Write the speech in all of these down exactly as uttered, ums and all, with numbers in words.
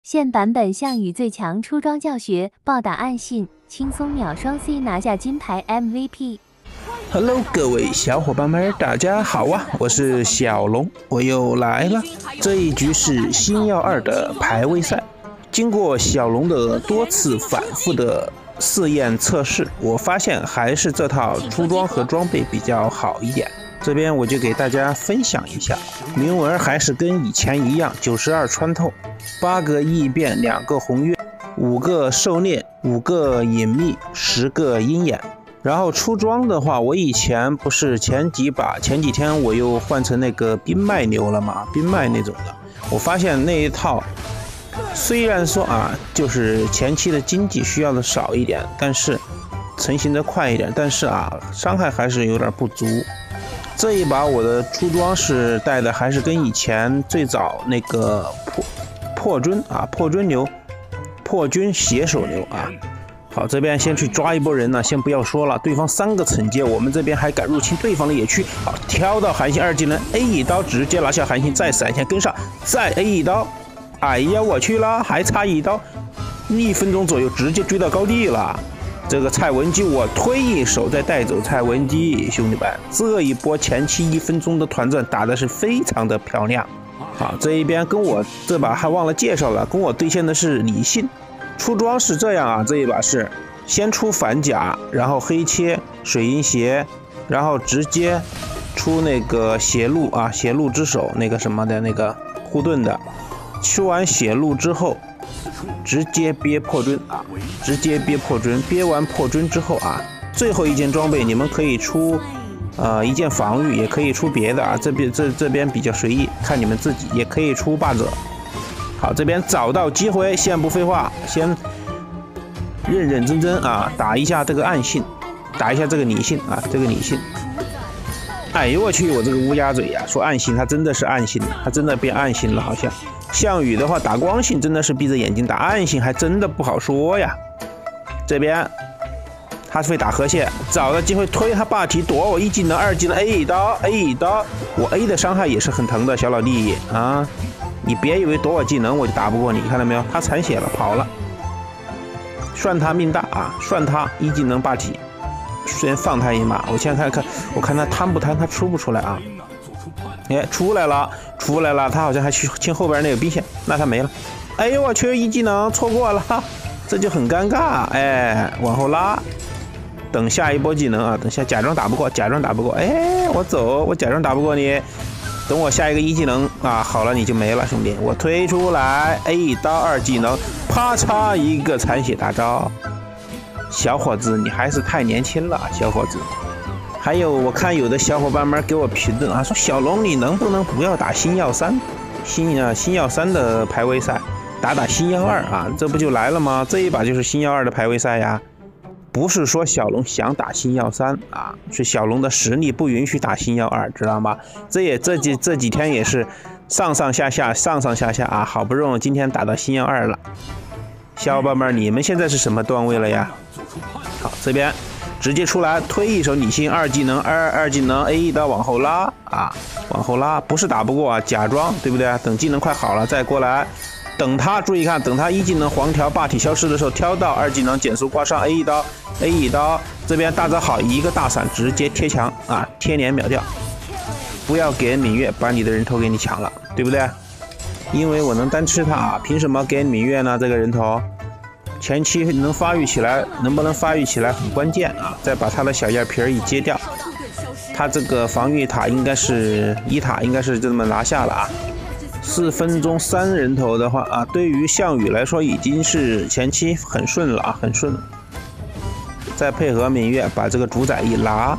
现版本项羽最强出装教学，暴打暗信，轻松秒双 C 拿下金牌 M V P。Hello， 各位小伙伴们，大家好啊！我是小龙，我又来了。这一局是星耀二的排位赛，经过小龙的多次反复的试验测试，我发现还是这套出装和装备比较好一点。这边我就给大家分享一下，铭文还是跟以前一样，九十二穿透，八个异变，两个红月，五个狩猎，五个隐秘，十个鹰眼。然后出装的话，我以前不是前几把前几天我又换成那个冰脉牛了嘛，冰脉那种的。我发现那一套虽然说啊，就是前期的经济需要的少一点，但是成型的快一点，但是啊，伤害还是有点不足。这一把我的出装是带的还是跟以前最早那个破破尊啊，破尊牛，破军携手牛啊。好，这边先去抓一波人呢，先不要说了，对方三个惩戒，我们这边还敢入侵对方的野区。好，挑到韩信二技能 A 一刀直接拿下韩信，再闪现跟上，再 A 一刀，哎呀我去了，还差一刀，一分钟左右直接追到高地了。这个蔡文姬我推一手再带走蔡文姬，兄弟们，这一波前期一分钟的团战打的是非常的漂亮。好，这一边跟我这把还忘了介绍了，跟我对线的是李信。出装是这样啊，这一把是先出反甲，然后黑切水银鞋，然后直接出那个血路啊，血路之手那个什么的那个护盾的，出完血路之后直接憋破尊啊，直接憋破尊，憋完破尊之后啊，最后一件装备你们可以出呃一件防御，也可以出别的啊，这边这这边比较随意，看你们自己，也可以出霸者。好，这边找到机会，先不废话，先认认真真啊，打一下这个暗信，打一下这个拟信啊，这个拟信。哎呦我去，我这个乌鸦嘴呀、啊，说暗信，他真的是暗信了，他真的变暗信了，好像。项羽的话打光信真的是闭着眼睛打，暗信还真的不好说呀。这边他会打河蟹，找到机会推他霸体躲我一技能，二技能 A 一刀 A 一刀，我 A 的伤害也是很疼的，小老弟啊。你别以为躲我技能我就打不过你，看到没有？他残血了，跑了。算他命大啊，算他一技能霸体，先放他一马。我现在看看，我看他贪不贪，他出不出来啊？哎，出来了，出来了，他好像还去清后边那个兵线，那他没了。哎呦我去，一技能错过了，这就很尴尬。哎，往后拉，等下一波技能啊，等下假装打不过，假装打不过。哎，我走，我假装打不过你。等我下一个一技能啊，好了你就没了，兄弟，我推出来 A 一刀二技能，啪嚓一个残血大招。小伙子，你还是太年轻了，小伙子。还有我看有的小伙伴们给我评论啊，说小龙你能不能不要打星耀三，星啊星耀三的排位赛，打打星耀二啊，这不就来了吗？这一把就是星耀二的排位赛呀。不是说小龙想打星耀三啊，是小龙的实力不允许打星耀二，知道吗？这也这几这几天也是上上下下上上下下啊，好不容易今天打到星耀二了。小伙伴们，你们现在是什么段位了呀？好，这边直接出来推一手拟信，二技能二二技能 A 一刀往后拉啊，往后拉，不是打不过啊，假装对不对？等技能快好了再过来。等他注意看，等他一技能黄条霸体消失的时候，挑到二技能减速挂上 A 一刀 A 一刀，这边大招好一个大闪直接贴墙啊，贴脸秒掉，不要给芈月把你的人头给你抢了，对不对？因为我能单吃他啊，凭什么给芈月呢？这个人头前期能发育起来，能不能发育起来很关键啊，再把他的小叶皮一揭掉，他这个防御塔应该是一塔应该是这么拿下了啊。四分钟三人头的话啊，对于项羽来说已经是前期很顺了啊，很顺了。再配合芈月把这个主宰一拉，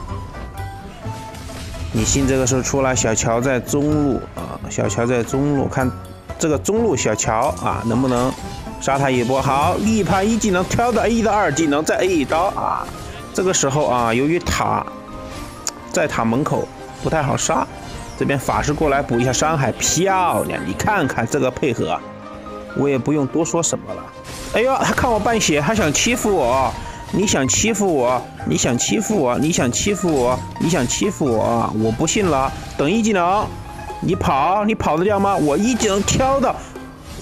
李信这个时候出来，小乔在中路啊，小乔在中路，看这个中路小乔啊能不能杀他一波。好，立判一技能挑到 A 的二技能再 A 一刀啊，这个时候啊，由于塔在塔门口不太好杀。这边法师过来补一下伤害，漂亮！你看看这个配合，我也不用多说什么了。哎呦，他看我半血，还想欺负我？你想欺负我？你想欺负我？你想欺负我？你想欺负我？我不信了！等一技能，你跑，你跑得掉吗？我一技能挑到，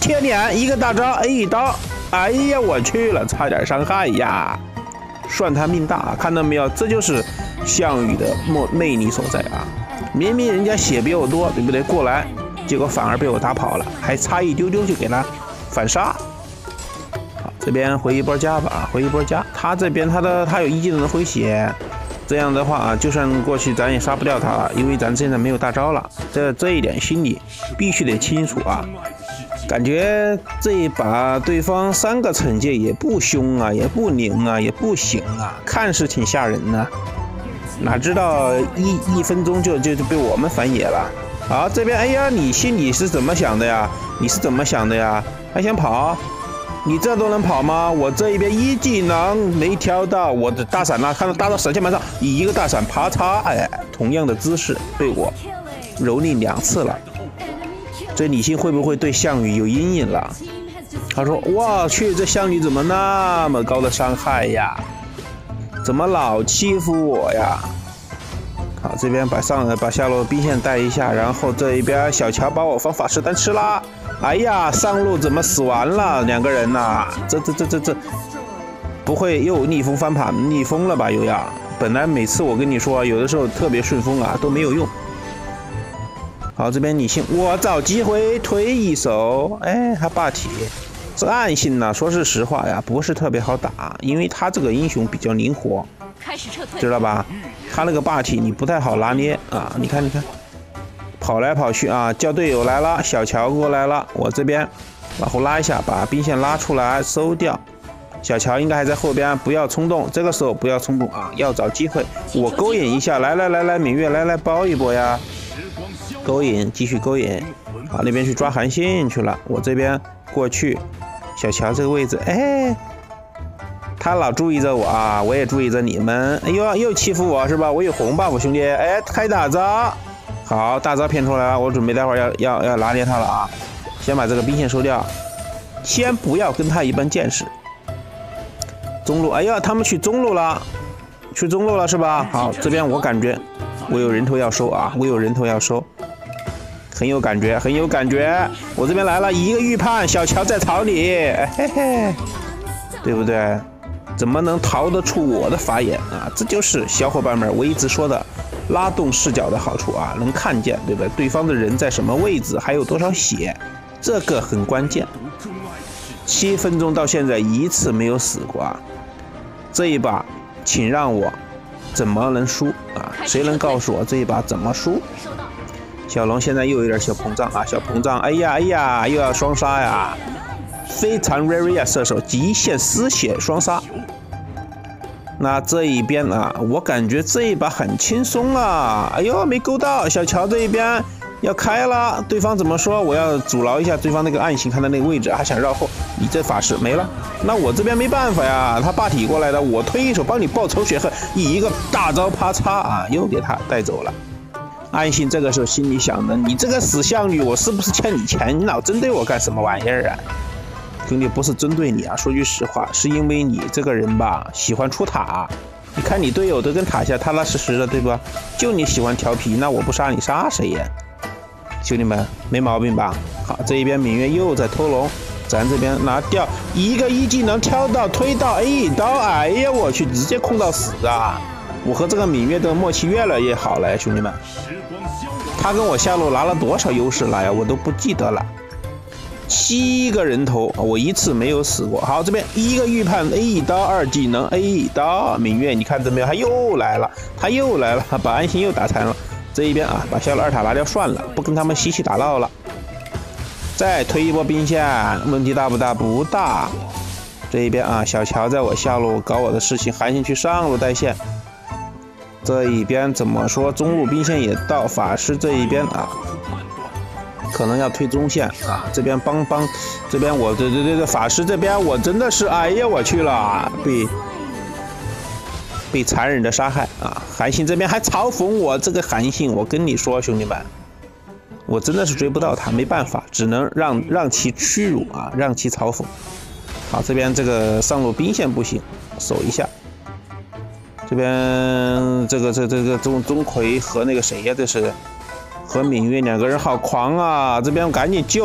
贴脸，一个大招 A 一刀，哎呀我去了，差点伤害呀！算他命大，看到没有？这就是项羽的魅力所在啊！明明人家血比我多，对不对？过来，结果反而被我打跑了，还差一丢丢就给他反杀。好，这边回一波加吧，回一波加。他这边他的他有一技能的回血。这样的话啊，就算过去咱也杀不掉他了，因为咱现在没有大招了。这这一点心里必须得清楚啊。感觉这一把对方三个惩戒也不凶啊，也不灵啊，也不行啊，看是挺吓人的、啊。哪知道一一分钟就就就被我们反野了。好，这边哎呀，你心里是怎么想的呀？你是怎么想的呀？还想跑？你这都能跑吗？我这一边一技能没挑到，我的大闪呢？看到大到闪现板上，以一个大闪啪嚓，哎，同样的姿势被我蹂躏两次了。这李信会不会对项羽有阴影了？他说：“我去，这项羽怎么那么高的伤害呀？怎么老欺负我呀？”好，这边把上把下路兵线带一下，然后这一边小乔把我方法师单吃啦。哎呀，上路怎么死完了？两个人呐、啊，这这这这这，不会又逆风翻盘逆风了吧？又要，本来每次我跟你说，有的时候特别顺风啊，都没有用。好，这边李信，我找机会推一手，哎，还霸体。这暗信呢，说是实话呀，不是特别好打，因为他这个英雄比较灵活，知道吧？他那个霸体你不太好拿捏啊，你看，你看。跑来跑去啊，叫队友来了，小乔过来了，我这边往后拉一下，把兵线拉出来收掉。小乔应该还在后边，不要冲动，这个时候不要冲动啊，要找机会。我勾引一下，来来来来，芈月来来包一波呀，勾引，继续勾引，啊那边去抓韩信去了，我这边过去，小乔这个位置，哎，他老注意着我啊，我也注意着你们，哎呦又欺负我是吧？我有红 buff 兄弟，哎，开大招。好，大招骗出来了，我准备待会儿要要要拿捏他了啊！先把这个兵线收掉，先不要跟他一般见识。中路，哎呀，他们去中路了，去中路了是吧？好，这边我感觉我有人头要收啊，我有人头要收，很有感觉，很有感觉。我这边来了一个预判，小乔在草里，嘿嘿，对不对？怎么能逃得出我的法眼啊？这就是小伙伴们我一直说的。拉动视角的好处啊，能看见，对不对？对方的人在什么位置，还有多少血，这个很关键。七分钟到现在一次没有死过啊！这一把，请让我怎么能输啊？谁能告诉我这一把怎么输？小龙现在又有点小膨胀啊，小膨胀！哎呀哎呀，又要双杀呀！非常 rare 啊，射手极限丝血双杀。那这一边啊，我感觉这一把很轻松啊！哎呦，没勾到，小乔这一边要开了，对方怎么说？我要阻挠一下对方那个暗行，看他那个位置，还想绕后，你这法师没了。那我这边没办法呀，他霸体过来的，我推一手帮你报仇雪恨，以一个大招啪嚓啊，又给他带走了。暗信这个时候心里想的，你这个死项羽，我是不是欠你钱？你老针对我干什么玩意儿啊？兄弟，不是针对你啊，说句实话，是因为你这个人吧，喜欢出塔。你看你队友都跟塔下踏踏实实的，对吧？就你喜欢调皮，那我不杀你杀谁呀？兄弟们，没毛病吧？好，这一边芈月又在偷龙，咱这边拿掉一个一技能挑到推到 A 一刀，哎呀我去，直接控到死啊！我和这个芈月的默契越来越好了呀，兄弟们。他跟我下路拿了多少优势了呀？我都不记得了。七个人头，我一次没有死过。好，这边一个预判 A 一刀，二技能 A 一刀，芈月你看到没有？他又来了，他又来了，把安心又打残了。这一边啊，把下路二塔拿掉算了，不跟他们嬉戏打闹了。再推一波兵线，问题大不大？不大。这一边啊，小乔在我下路搞我的事情，韩信去上路带线。这一边怎么说？中路兵线也到，法师这一边啊。可能要推中线啊，这边帮帮，这边我对对对对法师这边我真的是哎呀我去了，被被残忍的杀害啊！韩信这边还嘲讽我，这个韩信，我跟你说兄弟们，我真的是追不到他，没办法，只能让让其屈辱啊，让其嘲讽。好，这边这个上路兵线不行，守一下。这边这个这这个钟钟馗和那个谁呀，这是。和芈月两个人好狂啊！这边赶紧救，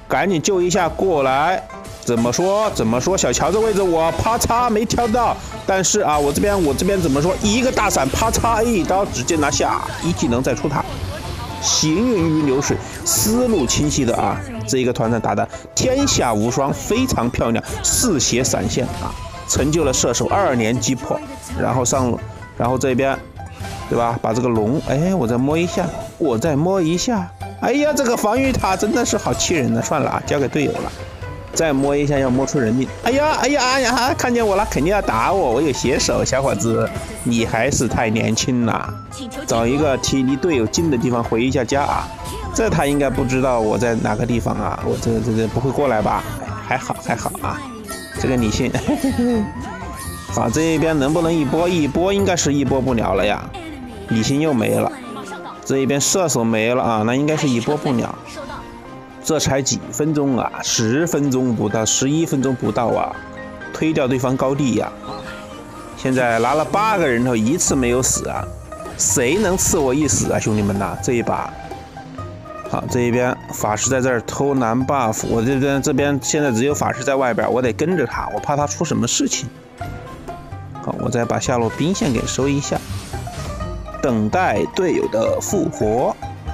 赶紧救一下过来。怎么说？怎么说？小乔这位置我啪嚓没挑到，但是啊，我这边我这边怎么说？一个大闪，啪嚓一刀直接拿下，一技能再出塔，行云流水，思路清晰的啊，这一个团战打的天下无双，非常漂亮，四血闪现啊，成就了射手二连击破，然后上，然后这边，对吧？把这个龙，哎，我再摸一下，我再摸一下，哎呀，这个防御塔真的是好气人的，算了啊，交给队友了。再摸一下，要摸出人命！哎呀，哎呀，哎呀，看见我了，肯定要打我！我有血手，小伙子，你还是太年轻了。找一个体离队友近的地方回一下家啊！这他应该不知道我在哪个地方啊！我这这这不会过来吧？还好还好啊！这个李信，好，这一边能不能一波？一波应该是一波不了了呀！李信又没了，这一边射手没了啊，那应该是一波不了。这才几分钟啊，十分钟不到，十一分钟不到啊，推掉对方高地呀、啊！现在拿了八个人头，一次没有死啊，谁能刺我一死啊，兄弟们呐！这一把，好，这一边法师在这儿偷蓝 buff， 我这边这边现在只有法师在外边，我得跟着他，我怕他出什么事情。好，我再把下路兵线给收一下，等待队友的复活。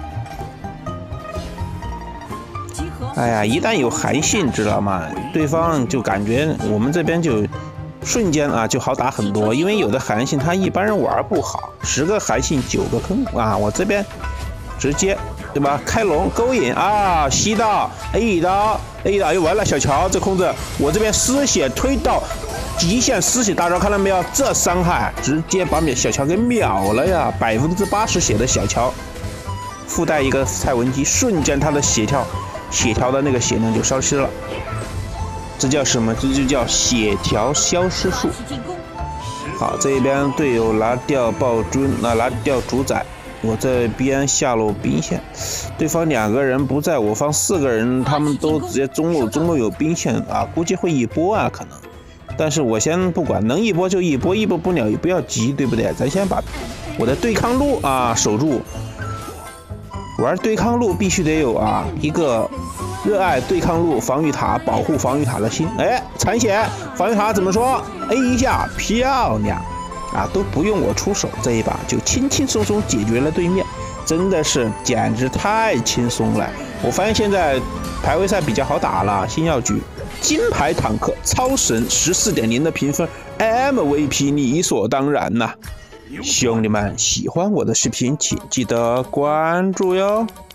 哎呀，一旦有韩信，知道吗？对方就感觉我们这边就瞬间啊就好打很多，因为有的韩信他一般人玩不好，十个韩信九个坑啊，我这边直接对吧？开龙勾引啊，吸到 A 刀 A 刀，哎完了，小乔这控制，我这边失血推到极限失血大招，看到没有？这伤害直接把小乔给秒了呀，百分之八十血的小乔，附带一个蔡文姬，瞬间他的血条。血条的那个血量就消失了，这叫什么？这就叫血条消失术。好，这边队友拿掉暴君，那拿掉主宰，我这边下路兵线，对方两个人不在，我方四个人，他们都直接中路，中路有兵线啊，估计会一波啊，可能。但是我先不管，能一波就一波，一波不了也不要急，对不对？咱先把我的对抗路啊守住。玩对抗路必须得有啊一个热爱对抗路防御塔保护防御塔的心。哎，残血防御塔怎么说 ？A 一下漂亮啊，都不用我出手，这一把就轻轻松松解决了对面，真的是简直太轻松了。我发现现在排位赛比较好打了，星耀局金牌坦克超神 十四点零 的评分 ，M V P 理所当然呐、啊。兄弟们，喜欢我的视频，请记得关注哟。